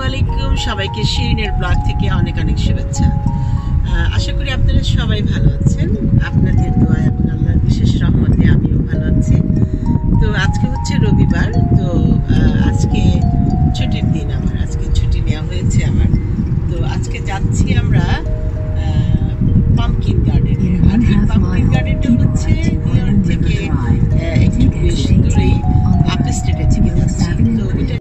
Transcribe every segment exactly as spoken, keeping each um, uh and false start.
আলাইকুম সবাইকে শিরিনের ব্লগ থেকে অনেক অনেক শুভেচ্ছা। আশা করি আপনারা সবাই ভালো আছেন। আপনাদের দোয়া এবং আল্লাহর বিশেষ রহমতে আমিও ভালো আছি। তো আজকে হচ্ছে রবিবার, তো আজকে ছুটির দিন, আমার আজকে ছুটি নেওয়া হয়েছে আমার। তো আজকে যাচ্ছি আমরা পাম্পকিন গার্ডেনে। আর এই পাম্পকিন গার্ডেনটা হচ্ছে নিউ ইয়র্ক থেকে একটু বেশ দূরেই, আপ স্টেটে থেকে যাচ্ছি। তো এটা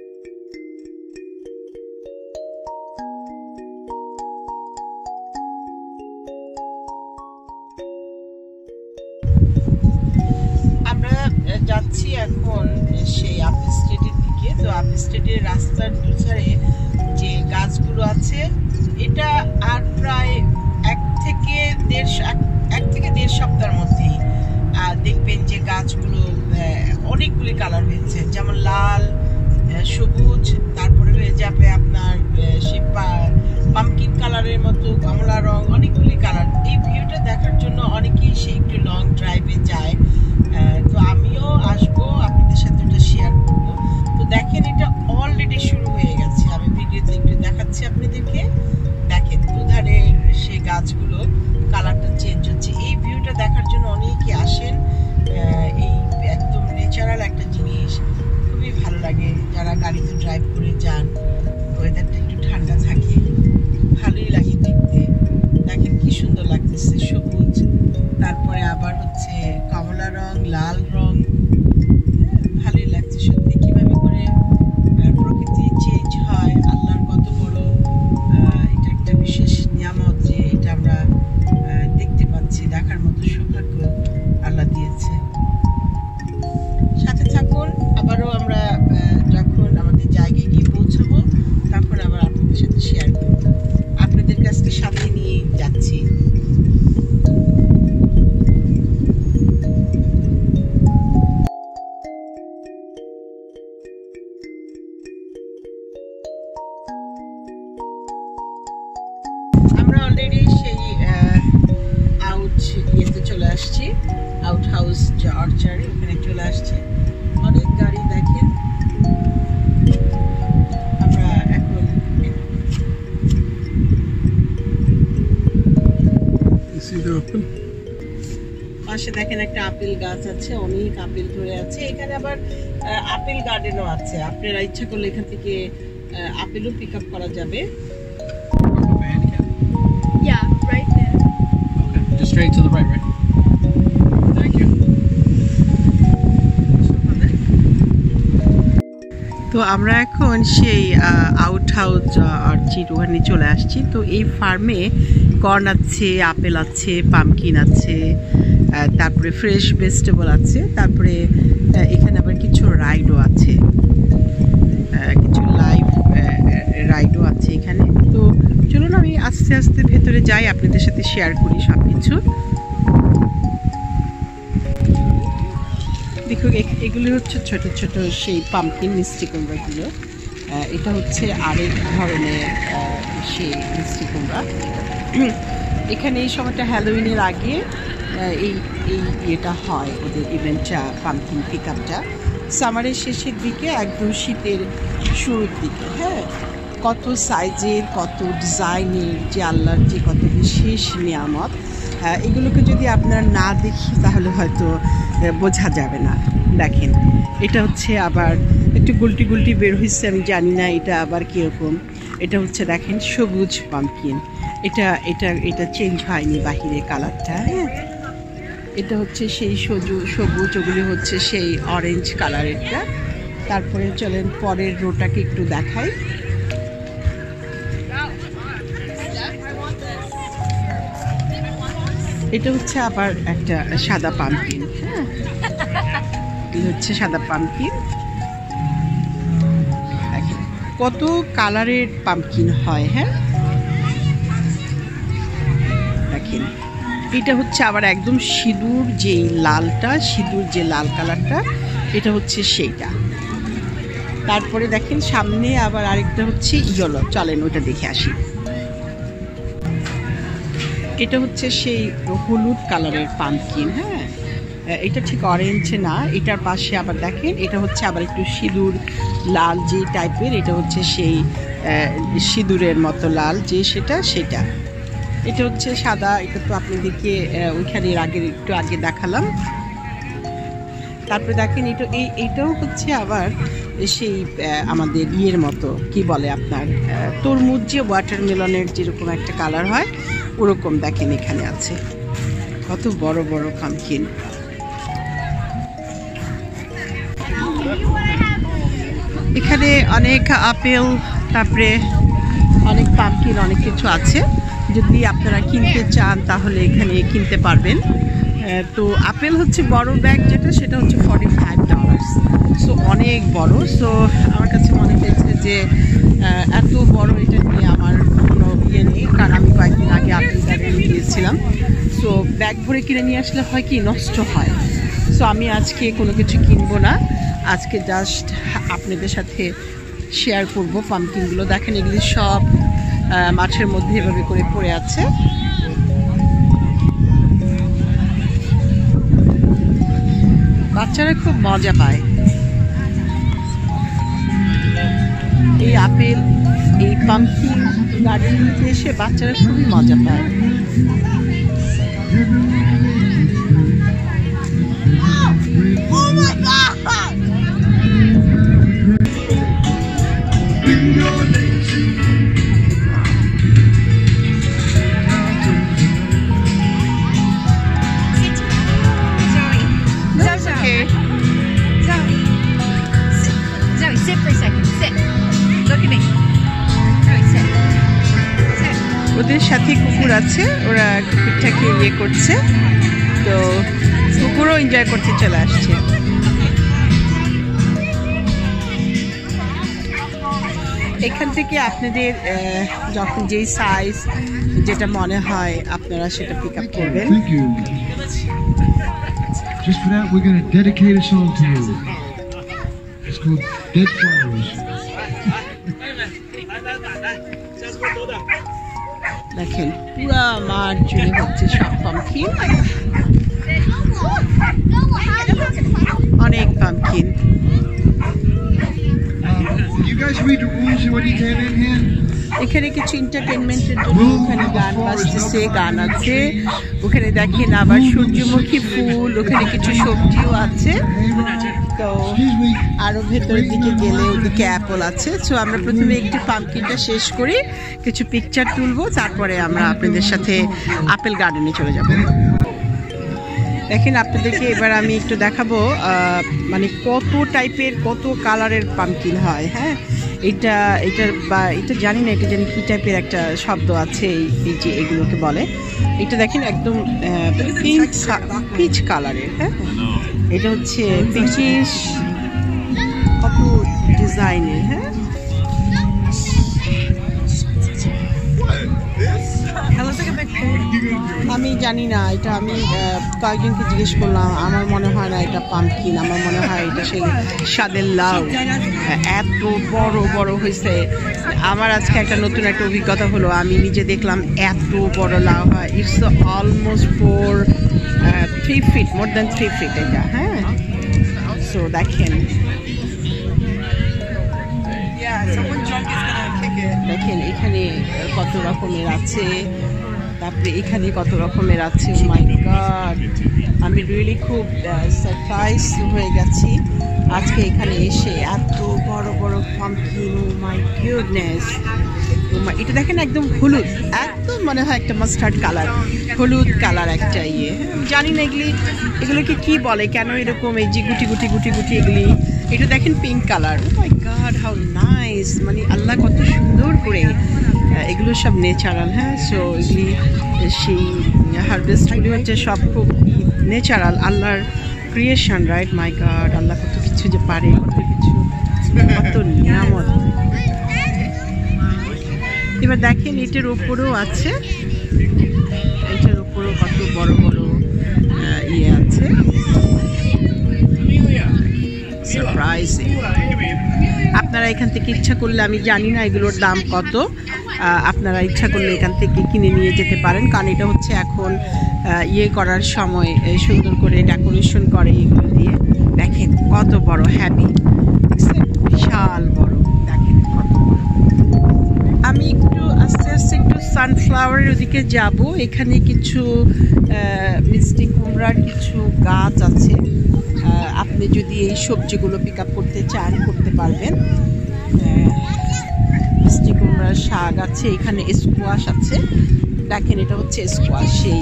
আমরা যাচ্ছি এখন সেই আপ স্টেটের দিকে। তো আপ স্টেটের রাস্তার দুধারে যে গাছগুলো আছে, এটা আর প্রায় এক থেকে দেড় এক থেকে দেড় সপ্তাহের মধ্যেই দেখবেন যে গাছগুলো অনেকগুলি কালার হয়েছে, যেমন লাল, সবুজ, তারপরে হয়ে যাবে আপনার সেই পাম্পকিন কালারের মতো কমলা রং, অনেকগুলি কালার। এই ভিউটা দেখার জন্য অনেকেই সেই একটু লং ড্রাইভে যায়। তো আমিও আসবো, আপনাদের সাথে এটা শেয়ার করবো। তো দেখেন, এটা অলরেডি শুরু হয়ে গেছে। আমি ভিডিওতে একটু দেখাচ্ছি আপনাদেরকে। দেখেন দুধারে সেই গাছগুলো কালারটা চেঞ্জ হচ্ছে। এই ভিউটা দেখার জন্য অনেকে আসেন। এই একদম ন্যাচারাল একটা জিনিস, খুবই ভালো লাগে। যারা গাড়িতে ড্রাইভ করে যান, ওয়েদারটা একটু ঠান্ডা থাকে, ভালোই লাগে দেখতে। দেখেন কি সুন্দর লাগতেছে, সবুজ, তারপরে আবার হচ্ছে কমলা রং, লাল রং, ভালোই লাগছে সত্যি। কিভাবে করে প্রকৃতি চেঞ্জ হয়, আল্লাহর কত বড় এটা একটা বিশেষ নিয়ামত যে এটা আমরা দেখতে পাচ্ছি। দেখার মতো সৌভাগ্য আল্লাহ দিয়েছে। সাথে থাকুন, আবারও আমরা যখন আমাদের জায়গায় গিয়ে পৌঁছাবো তখন আবার আপনাদের সাথে শেয়ার করব। আপনাদের কাছে সাথে নিয়ে যাচ্ছি। আমরা অলরেডি সেই আউট ইয়েতে চলে আসছি, আউট হাউস অর্চার্ডে, ওখানে চলে আসছি। অনেক গাড়ি দেখেন। আমরা এখন পাশে দেখেন একটা আপেল গাছ আছে, অনেক আপেল ধরে আছে। এখানে আবার আপেল গার্ডেনও আছে। আপনারা ইচ্ছা করলে এখান থেকে আপেলও পিক আপ করা যাবে। Yeah, right there. Okay, just straight to the right, right? Thank you. তো আমরা এখন সেই আউট হাউস অর্চিড ওখানে চলে আসছি। তো এই ফার্মে কর্ন আছে, আপেল আছে, পাম্পকিন আছে, তারপরে ফ্রেশ ভেজিটেবল আছে, তারপরে এখানে আবার কিছু রাইডও আছে, কিছু লাইভ রাইডও আছে এখানে। তো চলুন আমি আস্তে আস্তে ভেতরে যাই, আপনাদের সাথে শেয়ার করি সব কিছু। দেখো, এগুলি হচ্ছে ছোট ছোট সেই পাম্পকিন মিষ্টি কুমড়াগুলো। এটা হচ্ছে আরেক ধরনের সেই মিষ্টি কুমড়া। এখানে এই সময়টা হ্যালোউইনের আগে এই এই ইয়েটা হয়, ওদের ইভেন্টটা, পাম্পকিন পিক আপটা সামারের শেষের দিকে, একদম শীতের শুরুর দিকে। হ্যাঁ, কত সাইজের, কত ডিজাইনের, যে আল্লাহর যে কত বিশেষ নিয়ামত, এগুলোকে যদি আপনারা না দেখি তাহলে হয়তো বোঝা যাবে না। দেখেন, এটা হচ্ছে আবার একটু গুলটি গুলটি বের হয়েছে, আমি জানি না এটা আবার কীরকম। এটা হচ্ছে দেখেন সবুজ পাম্পকিন। এটা এটা এটা চেঞ্জ হয়নি বাহিরে কালারটা। হ্যাঁ, এটা হচ্ছে সেই সবুজ সবুজ ওগুলি হচ্ছে সেই অরেঞ্জ কালারেরটা। তারপরে চলেন পরের রোটাকে একটু দেখাই। এটা হচ্ছে আবার একটা সাদা পাম্পকিন। হ্যাঁ, এটা হচ্ছে সাদা পাম্পকিন। কত কালারের পাম্পকিন হয়। হ্যাঁ, দেখেন, এটা হচ্ছে আবার একদম সিঁদুর যে লালটা, সিঁদুর যে লাল কালারটা, এটা হচ্ছে সেইটা। তারপরে দেখেন সামনে আবার আরেকটা হচ্ছে ইয়েলো। চলেন ওটা দেখে আসি। এটা হচ্ছে সেই হলুদ কালারের পাম্পকিন। হ্যাঁ, এটা ঠিক অরেঞ্জ না, এটার পাশে আবার দেখেন এটা হচ্ছে আবার একটু সিঁদুর লাল যে টাইপের, এটা হচ্ছে সেই সিঁদুরের মতো লাল যে সেটা সেটা এটা হচ্ছে সাদা। এটা তো আপনাদেরকে ওইখানে আগে একটু আগে দেখালাম। তারপরে দেখেন এটা এই এইটাও হচ্ছে আবার সেই আমাদের ইয়ের মতো কি বলে আপনার তরমুজ যে ওয়াটারমেলনের যেরকম একটা কালার হয় ওরকম দেখেন এখানে আছে কত বড় বড় পামকিন। এখানে অনেক আপেল তারপরে অনেক পামকিন অনেক কিছু আছে। যদি আপনারা কিনতে চান তাহলে এখানে কিনতে পারবেন। তো আপেল হচ্ছে বড় ব্যাগ যেটা সেটা হচ্ছে ফর্টি ফাইভ ডলার্স। সো অনেক বড়। সো আমার কাছে মনে হয়েছে যে এত বড় এটা নিয়ে আমার কোনো ইয়ে নেই, কারণ আমি কয়েকদিন আগে আপেল গার্ডেনে গিয়েছিলাম। সো ব্যাগ ভরে কিনে নিয়ে আসলে হয় কি নষ্ট হয়। সো আমি আজকে কোনো কিছু কিনবো না, আজকে জাস্ট আপনাদের সাথে শেয়ার করবো পামকিনগুলো। দেখেন এগুলি সব মাঠের মধ্যে এভাবে করে পড়ে আছে। বাচ্চারা খুব মজা পায় এই আপেল এই পামকিন গার্ডেনগুলিতে এসে, বাচ্চারা খুবই মজা পায়। ওদের সাথে কুকুর আছে, ওরা কুকুরটাকে ইয়ে করছে, তো কুকুরও এনজয় করতে চলে আসছে। এখান থেকে আপনাদের যখন যেই সাইজ যেটা মনে হয় আপনারা সেটা পিক আপ করবেন। Just for that, we're going to dedicate a song to you. It's called Dead Flowers. দেখেন পুরা মাঠ জুড়ে হচ্ছে সব পামকিন, অনেক pumpkin. You guys read the rules when you came in here? এখানে কিছু এন্টারটেনমেন্টের জন্য ওখানে গান বাজতেছে, গান আছে ওখানে। দেখেন আবার সূর্যমুখী ফুল, ওখানে কিছু সবজিও আছে। তো আরো ভেতরের দিকে গেলে ওদিকে অ্যাপল আছে। সো আমরা প্রথমে একটু পামকিনটা শেষ করি, কিছু পিকচার তুলবো, তারপরে আমরা আপনাদের সাথে আপেল গার্ডেনে চলে যাব। দেখেন আপনাদেরকে এবার আমি একটু দেখাবো মানে কত টাইপের কত কালারের পামকিন হয়। হ্যাঁ, এটা এটার বা এটা জানি না, এটা জানি কী টাইপের একটা শব্দ আছে এই যে এগুলোকে বলে। এটা দেখেন একদম পিঙ্ক পিচ কালারের। হ্যাঁ, এটা হচ্ছে পিচিশ, কত ডিজাইনের। হ্যাঁ, আমি জানি না এটা, আমি কয়েকজনকে জিজ্ঞেস করলাম, আমার মনে হয় না এটা পামকিন, আমার মনে হয় এটা সেই স্বাদের লাউ। এত বড় বড় হয়েছে। আমার আজকে একটা নতুন একটা অভিজ্ঞতা হলো, আমি নিজে দেখলাম এত বড় লাউ হয়। It's almost four three feet more than three feet এটা। হ্যাঁ, সো দেখেন দেখেন এখানে কত রকমের আছে, তারপরে এখানে কত রকমের আছে। ও মাই গড, আমি রিয়েলি খুব সারপ্রাইজ হয়ে গেছি আজকে এখানে এসে। এত বড় বড় পামকিন, ও মাই গুডনেস। এটা দেখেন একদম হলুদ, একদম মনে হয় একটা মাস্টার্ড কালার, হলুদ কালার একটা ইয়ে। জানি না এগুলি এগুলোকে কি বলে, কেন এরকম এই যে গুটি গুটি গুটি গুটি এগুলি। এটা দেখেন pink colour. Oh my god, how nice. মানে আল্লাহ কত সুন্দর করে, এগুলো সব নেচারাল। হ্যাঁ, সো এগুলি সেই হারভেস্টগুলি হচ্ছে সব খুব নেচারাল, আল্লাহর ক্রিয়েশন, রাইট? মাই গড, আল্লাহ কত কিছু যে পারে, কত কিছু, কত নিয়ামত। এবার দেখেন এটার ওপরেও আছে, এটার ওপরেও কত বড় বড় ইয়ে আছে। সারপ্রাইজিং। আপনারা এখান থেকে ইচ্ছা করলে, আমি জানি না এগুলোর দাম কত, আপনারা ইচ্ছা করলে এখান থেকে কিনে নিয়ে যেতে পারেন, কারণ এটা হচ্ছে এখন ইয়ে করার সময়, সুন্দর করে ডেকোরেশন করে এগুলো দিয়ে। দেখেন কত বড়, হ্যাপি, বিশাল বড়, দেখেন কত বড়। সানফ্লাওয়ারের ওদিকে যাব। এখানে কিছু মিষ্টি কুমড়ার কিছু গাছ আছে, আপনি যদি এই সবজিগুলো পিক আপ করতে চান করতে পারবেন। মিষ্টি কুমড়ার শাক আছে, এখানে স্কোয়াশ আছে, দেখেন এটা হচ্ছে স্কোয়াশ। সেই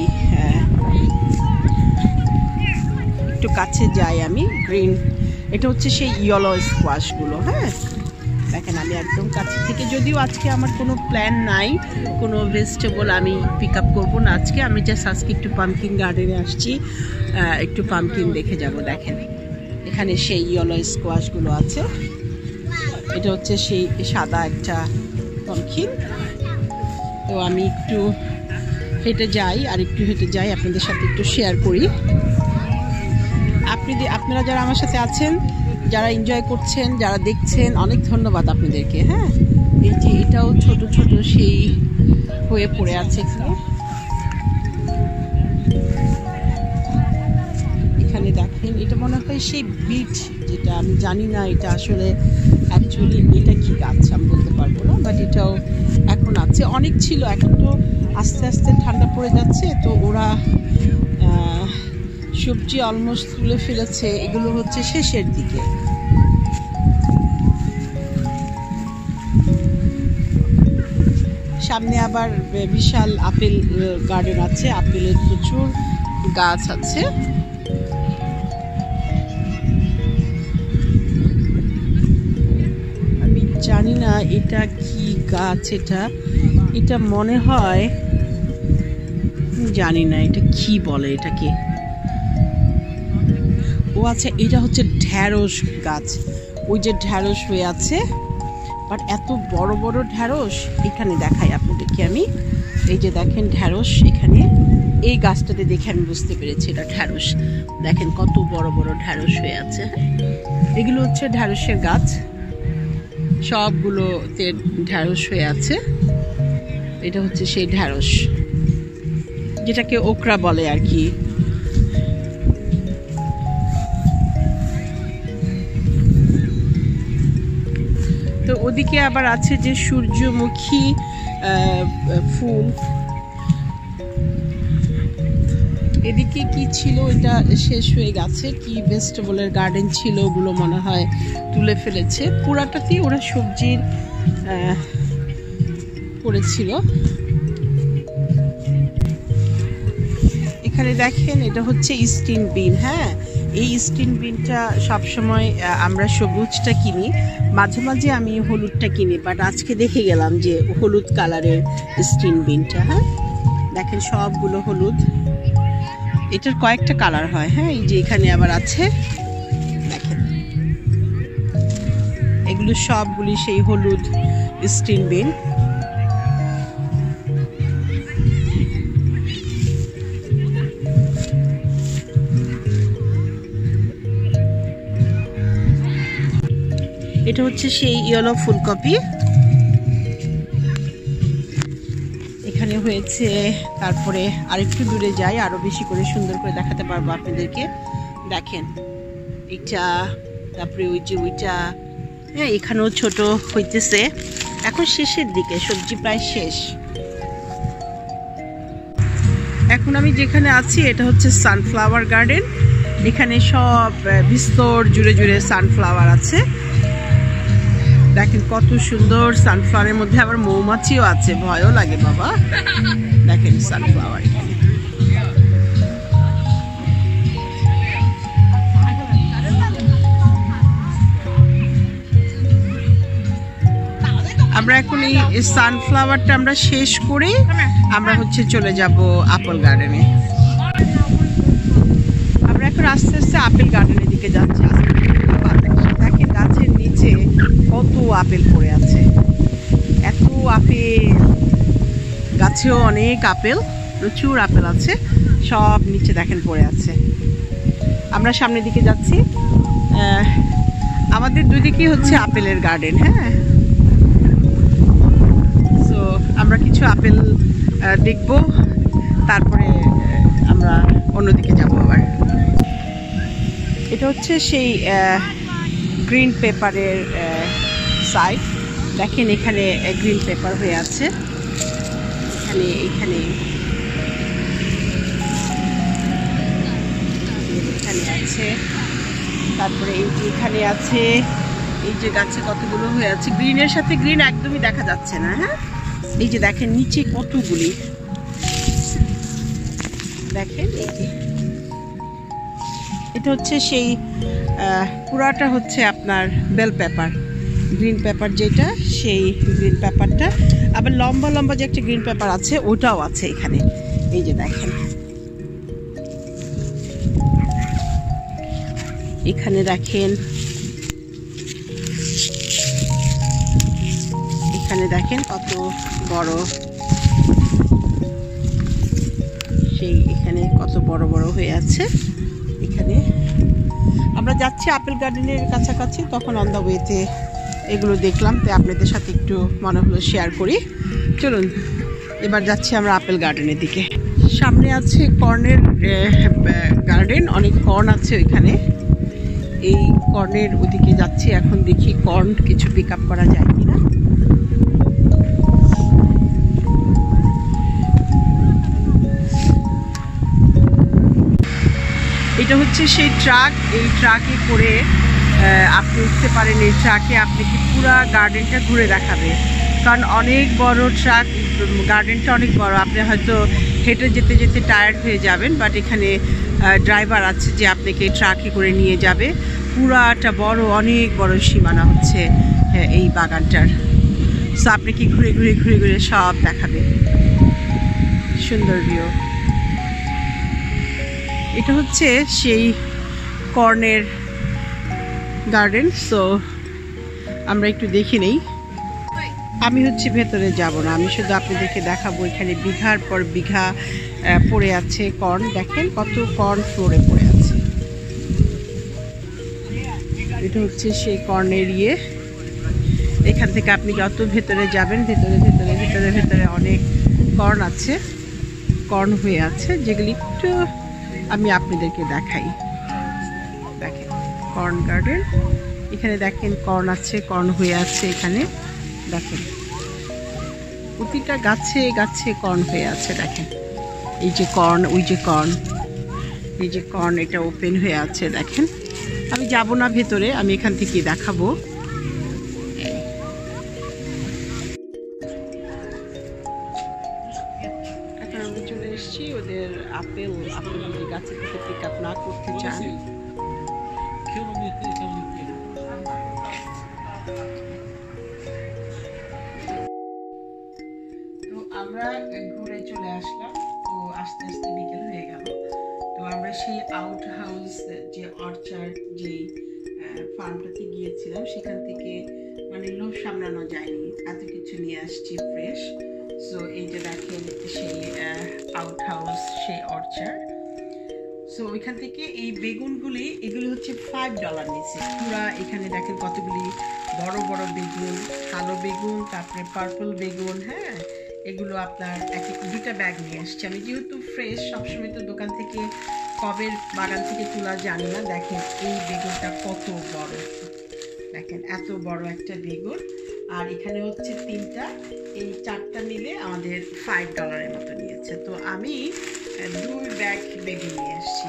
একটু কাছে যাই আমি, গ্রিন, এটা হচ্ছে সেই ইয়েলো স্কোয়াশগুলো। হ্যাঁ দেখেন আমি একদম কাছে থেকে, যদিও আজকে আমার কোনো প্ল্যান নাই, কোনো ভেজিটেবল আমি পিক আপ করবো না আজকে, আমি জাস্ট আজকে একটু পাম্পকিন গার্ডেনে আসছি, একটু পাম্পকিন দেখে যাব। দেখেন এখানে সেই ইয়েলো স্কোয়াশগুলো আছে, এটা হচ্ছে সেই সাদা একটা পাম্পকিন। তো আমি একটু হেঁটে যাই, আর একটু হেঁটে যাই আপনাদের সাথে একটু শেয়ার করি। আপনি আপনারা যারা আমার সাথে আছেন, যারা এনজয় করছেন, যারা দেখছেন, অনেক ধন্যবাদ আপনাদেরকে। হ্যাঁ এই যে এটাও ছোট ছোট সেই হয়ে পড়ে আছে এখানে, এখানে দেখেন এটা মনে হয় সেই বিট, যেটা আমি জানি না এটা আসলে অ্যাকচুয়ালি এটা কি গাছ আমি বলতে পারবো না, বাট এটাও এখন আছে, অনেক ছিল, এখন তো আস্তে আস্তে ঠান্ডা পড়ে যাচ্ছে, তো ওরা সবজি অলমোস্ট তুলে ফেলেছে, এগুলো হচ্ছে শেষের দিকে। সামনে আবার বিশাল আপেল গার্ডেন আছে, আপেলের প্রচুর গাছ আছে। আমি জানি না এটা কি গাছ, এটা এটা মনে হয়, জানি না এটা কি বলে এটাকে। ও আচ্ছা, এটা হচ্ছে ঢ্যাঁড়স গাছ, ওই যে ঢ্যাঁড়স হয়ে আছে, বাট এত বড় বড় ঢ্যাঁড়স এখানে দেখাই আপনাদেরকে আমি। এই যে দেখেন ঢ্যাঁড়স, এখানে এই গাছটাতে দেখে আমি বুঝতে পেরেছি এটা ঢ্যাঁড়স। দেখেন কত বড় বড় ঢ্যাঁড়স হয়ে আছে। এগুলো হচ্ছে ঢ্যাঁড়সের গাছ, সবগুলোতে ঢ্যাঁড়স হয়ে আছে। এটা হচ্ছে সেই ঢ্যাঁড়স যেটাকে ওকরা বলে আর কি। তো ওদিকে আবার আছে যে সূর্যমুখী ফুল। এদিকে কি ছিল, এটা শেষ হয়ে গেছে, কি ভেজিটেবলের গার্ডেন ছিল ওগুলো মনে হয় তুলে ফেলেছে। পুরাটাতেই ওরা সবজির করেছিল। এখানে দেখেন এটা হচ্ছে স্টিন বিন। হ্যাঁ এই স্টিন বিনটা সবসময় আমরা সবুজটা কিনি, মাঝে মাঝে আমি হলুদটা কিনি, বাট আজকে দেখে গেলাম যে হলুদ কালারের স্টিন বিনটা। হ্যাঁ দেখেন সবগুলো হলুদ, এটার কয়েকটা কালার হয়। হ্যাঁ এই যে এখানে আবার আছে, দেখেন এগুলো সবগুলি সেই হলুদ স্টিন বিন। এটা হচ্ছে সেই ইয়েলো ফুলকপি, এখানে হয়েছে। তারপরে আরেকটু দূরে যাই, আরো বেশি করে সুন্দর করে দেখাতে পারবো আপনাদেরকে। দেখেন এটা, তারপরে ওই যে ওইটা, হ্যাঁ এখানেও ছোট হইতেছে, এখন শেষের দিকে, সবজি প্রায় শেষ। এখন আমি যেখানে আছি এটা হচ্ছে সানফ্লাওয়ার গার্ডেন। এখানে সব বিস্তর জুড়ে জুড়ে সানফ্লাওয়ার আছে। দেখেন কত সুন্দর, সানফ্লাওয়ারের মধ্যে আবার মৌমাছিও আছে, ভয়ও লাগে বাবা। দেখেন সানফ্লাওয়ার, এখানে আমরা এখন এই সানফ্লাওয়ারটা আমরা শেষ করে আমরা হচ্ছে চলে যাব আপেল গার্ডেনে। আমরা এখন আস্তে আস্তে আপেল গার্ডেনের দিকে যাচ্ছি। দেখেন গাছের নিচে কত আপেল পড়ে আছে, এত আপেল, গাছেও অনেক আপেল, প্রচুর আপেল আছে, সব নিচে দেখেন পড়ে আছে। আমরা সামনের দিকে যাচ্ছি, আমাদের দুই দিকেই হচ্ছে আপেলের গার্ডেন। হ্যাঁ তো আমরা কিছু আপেল দেখব, তারপরে আমরা অন্যদিকে যাব আবার। এটা হচ্ছে সেই গ্রিন পেপারের সাইড। দেখেন এখানে গ্রিন পেপার হয়ে আছে, এখানে এখানে এখানে আছে, তারপরে এই যে এখানে আছে, এই যে গাছে কতগুলো হয়ে আছে, গ্রিনের সাথে গ্রিন একদমই দেখা যাচ্ছে না। হ্যাঁ, এই যে দেখেন নিচে কতগুলি, দেখেন এই যে এটা হচ্ছে সেই পুরাটা হচ্ছে আপনার বেল পেপার, গ্রিন পেপার যেটা, সেই গ্রিন পেপারটা। আবার লম্বা লম্বা যে একটা গ্রিন পেপার আছে ওটাও আছে এখানে। এই যে দেখেন এখানে দেখেন, এখানে দেখেন কত বড়, সেই এখানে কত বড় বড় হয়ে আছে। এখানে আমরা যাচ্ছি আপেল গার্ডেনের কাছাকাছি, তখন অন দ্য ওয়েতে এগুলো দেখলাম, তো আপনাদের সাথে একটু মনে হলো শেয়ার করি। চলুন এবার যাচ্ছি আমরা আপেল গার্ডেনের দিকে। সামনে আছে কর্নের গার্ডেন, অনেক কর্ন আছে ওইখানে। এই কর্নের ওদিকে যাচ্ছি এখন, দেখি কর্ন কিছু পিক আপ করা যায় কিনা। এটা হচ্ছে সেই ট্রাক, এই ট্রাকে করে আপনি উঠতে পারেন। এই ট্রাকে আপনাকে পুরা গার্ডেনটা ঘুরে দেখাবে, কারণ অনেক বড় ট্রাক, গার্ডেনটা অনেক বড়। আপনি হয়তো হেঁটে যেতে যেতে টায়ার্ড হয়ে যাবেন, বাট এখানে ড্রাইভার আছে যে আপনাকে ট্রাকে করে নিয়ে যাবে। পুরাটা বড়, অনেক বড় সীমানা হচ্ছে এই বাগানটার। সো আপনাকে ঘুরে ঘুরে ঘুরে ঘুরে সব দেখাবে, সুন্দর ভিউ। এটা হচ্ছে সেই কর্নের গার্ডেন। সো আমরা একটু দেখে নেই। আমি হচ্ছে ভেতরে যাব না, আমি শুধু আপনাদেরকে দেখাবো। এখানে বিঘার পর বিঘা পড়ে আছে কর্ন, দেখেন কত কর্ন ফ্লোরে পড়ে আছে। এটা হচ্ছে সেই কর্নের ইয়ে। এখান থেকে আপনি যত ভেতরে যাবেন, ভেতরে ভেতরে ভেতরে ভেতরে অনেক কর্ন আছে, কর্ন হয়ে আছে, যেগুলি একটু আমি আপনাদেরকে দেখাই। দেখেন কর্ন গার্ডেন, এখানে দেখেন কর্ন আছে, কর্ন হয়ে আছে এখানে। দেখেন প্রতিটা গাছে গাছে কর্ন হয়ে আছে। দেখেন এই যে কর্ন, ওই যে কর্ন, এই যে কর্ন, এটা ওপেন হয়ে আছে। দেখেন আমি যাব না ভেতরে, আমি এখান থেকে দেখাবো। এখন আমি চলে এসেছি ওদের আপেল, আপেল যদি গাছে থেকে পিক আপ না করতে চান, তো আমরা ঘুরে চলে আসলাম। তো আস্তে আস্তে বিকেল হয়ে গেল। তো আমরা সেই আউট হাউস যে অর্চার্ড যে ফার্মটাতে গিয়েছিলাম, সেখান থেকে মানে লোভ সামলানো যায়নি, এত কিছু নিয়ে আসছি ফ্রেশ। সো এই যে দেখেন সেই আউট হাউস, সেই অর্চার্ড। সো ওইখান থেকে এই বেগুনগুলি, এগুলো হচ্ছে ফাইভ ডলার নিচ্ছে পুরা। এখানে দেখেন কতগুলি বড় বড় বেগুন, কালো বেগুন, তারপরে পার্পল বেগুন। হ্যাঁ, এগুলো আপনার এক এক দুটা ব্যাগ নিয়ে আসছি আমি, যেহেতু ফ্রেশ। সবসময় তো দোকান থেকে কবে বাগান থেকে তোলা জানি না। দেখেন এই বেগুনটা কত বড়, দেখেন এত বড় একটা বেগুন। আর এখানে হচ্ছে তিনটা, এই চারটা মিলে আমাদের ফাইভ ডলারের মতো নিয়েছে। তো আমি দুই ব্যাগ বেগুন নিয়ে আসছি।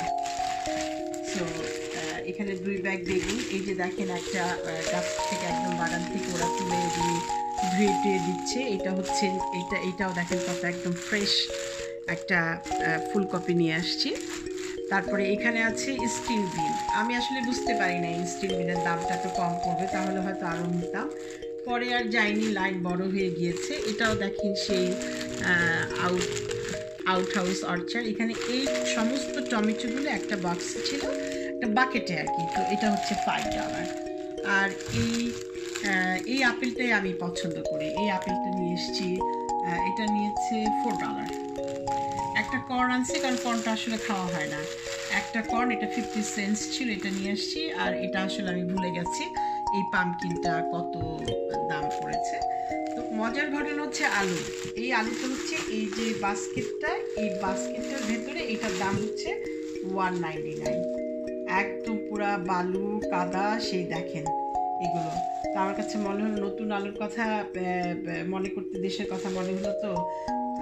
সো এখানে দুই ব্যাগ বেগুন। এই যে দেখেন একটা গাছ থেকে একদম বাগান থেকে ওরা তুলে দিয়ে ধুয়ে দিচ্ছে। এটা হচ্ছে এটা এটাও দেখেন কত একদম ফ্রেশ একটা ফুলকপি নিয়ে আসছি। তারপরে এখানে আছে স্টিল বিন। আমি আসলে বুঝতে পারি না স্টিল বিনের দামটা একটু কম করবে, তাহলে হয়তো আরও নিতাম। পরে আর যাইনি, লাইন বড় হয়ে গিয়েছে। এটাও দেখেন সেই আউট আউট হাউস অর্চার্ড। এখানে এই সমস্ত টমেটোগুলো একটা বক্সে ছিল, একটা বাকেটে আর কি। তো এটা হচ্ছে ফাইভ ডলার। আর এই এই আপেলটাই আমি পছন্দ করি, এই আপেলটা নিয়ে এসেছি। এটা নিয়েছে ফোর ডলার। একটা কর্ন আনছি, কারণ কর্নটা আসলে খাওয়া হয় না। একটা কর্ন, এটা ফিফটি সেন্টস ছিল, এটা নিয়ে আসছি। আর এটা আসলে আমি ভুলে গেছি এই পামকিনটা কত দাম পড়েছে। তো মজার ঘটনা হচ্ছে আলু। এই আলুটা হচ্ছে এই যে বাস্কেটটা, এই বাস্কেটটার ভেতরে এটার দাম হচ্ছে ওয়ান নাইনটি নাইন। একদম পুরা বালু কাদা, সেই দেখেন এগুলো। তো আমার কাছে মনে হলো নতুন আলুর কথা মনে করতে, দেশের কথা মনে হলো। তো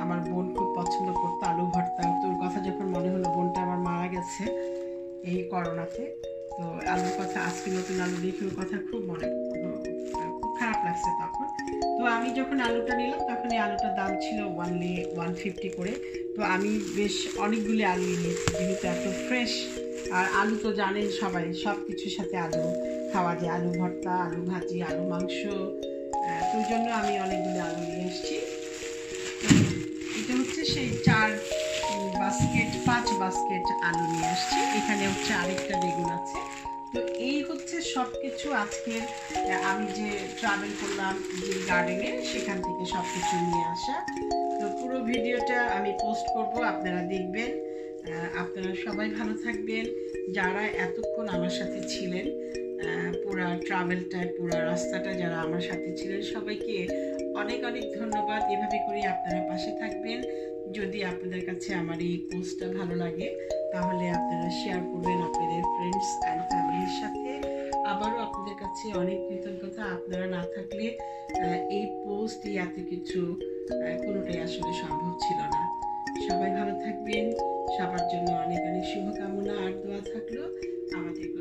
আমার বোন খুব পছন্দ করতো আলু ভর্তা। তোর কথা যখন মনে হলো, বোনটা আমার মারা গেছে এই করোনাতে, তো আলুর কথা, আজকে নতুন আলু দেখে ওর কথা খুব মনে খুব খারাপ লাগছে তখন। তো আমি যখন আলুটা নিলাম তখন এই আলুটার দাম ছিল ওয়ানলি ওয়ান ফিফটি করে। তো আমি বেশ অনেকগুলি আলু নিয়েছি, যেহেতু এত ফ্রেশ। আর আলু তো জানেন সবাই, সব কিছুর সাথে আলু খাওয়া যায়, আলু ভর্তা, আলু ভাজি, আলু মাংস। তো ওই জন্য আমি অনেকগুলো আলু নিয়ে এসেছি। এটা হচ্ছে সেই চার বাস্কেট পাঁচ বাস্কেট আলু নিয়ে আসছি। এখানে হচ্ছে আরেকটা বেগুন আছে। তো এই হচ্ছে সব কিছু আজকের আমি যে ট্রাভেল করলাম যে গার্ডেনে, সেখান থেকে সব কিছু নিয়ে আসা। তো পুরো ভিডিওটা আমি পোস্ট করব, আপনারা দেখবেন। আপনারা সবাই ভালো থাকবেন। যারা এতক্ষণ আমার সাথে ছিলেন, পুরা ট্রাভেলটায়, পুরা রাস্তাটা যারা আমার সাথে ছিলেন, সবাইকে অনেক অনেক ধন্যবাদ। এভাবে করে আপনারা পাশে থাকবেন। যদি আপনাদের কাছে আমার এই পোস্টটা ভালো লাগে, তাহলে আপনারা শেয়ার করবেন আপনাদের ফ্রেন্ডস অ্যান্ড ফ্যামিলির সাথে। আবারও আপনাদের কাছে অনেক কৃতজ্ঞতা। আপনারা না থাকলে এই পোস্ট, এই এত কিছু কোনোটাই আসলে সম্ভব ছিল না। সবাই ভালো থাকবেন। সবার জন্য অনেক অনেক শুভকামনা আর দোয়া থাকলো আমাদের।